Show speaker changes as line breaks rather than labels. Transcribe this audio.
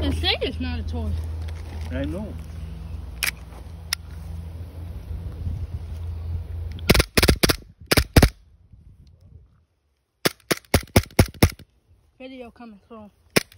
They say it's not a toy.
I know.
Video coming soon.